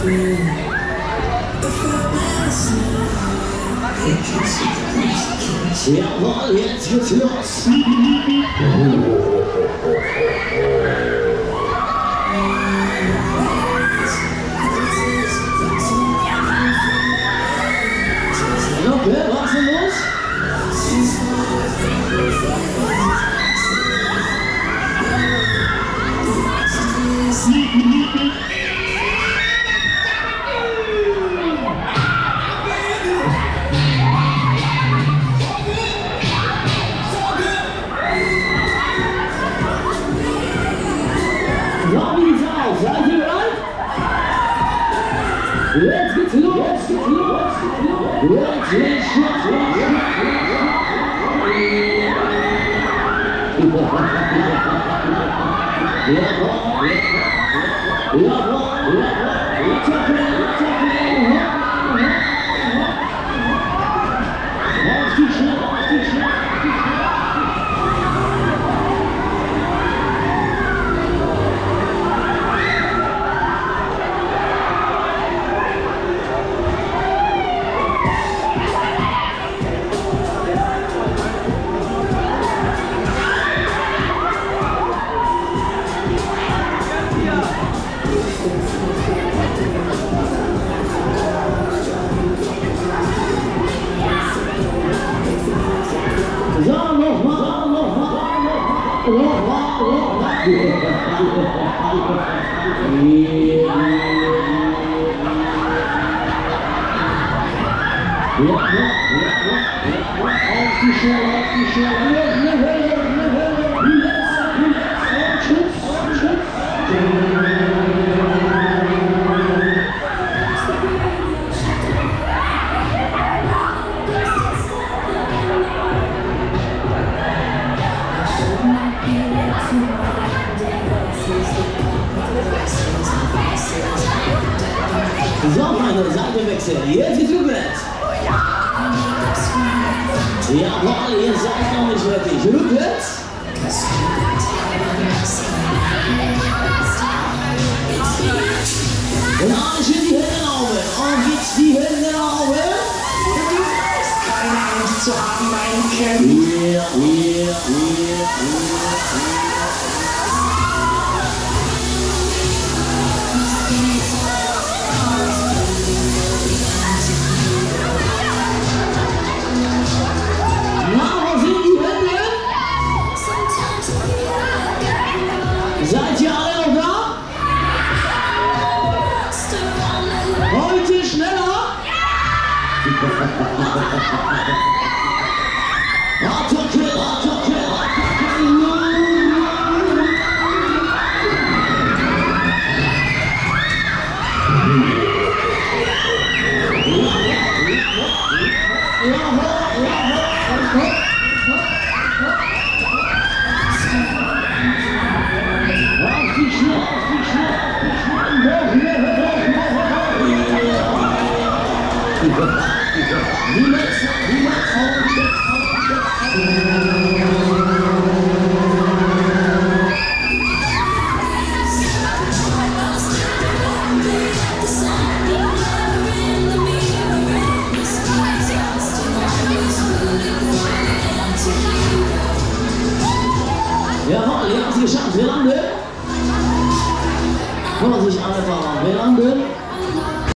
Jawohl, jetzt geht's los. Okay, was ist denn los? So, wie sieht's aus? Seid ihr bereit? Jetzt geht's los! Jetzt geht's los! Jetzt geht's los! So, meine Seite wechseln. Jetzt geht's rückwärts. Jawohl, ihr seid noch nicht fertig. Rückwärts. Und alle schön die Hände nach oben. Und jetzt die Hände nach oben. Keine Angst zu haben, mein Kind. Seid ihr alle noch da? Heute schneller? Attacke, Attacke, Jawohl, ihr habt es geschafft. Wir landen. Vorsicht, einfach. Wir landen.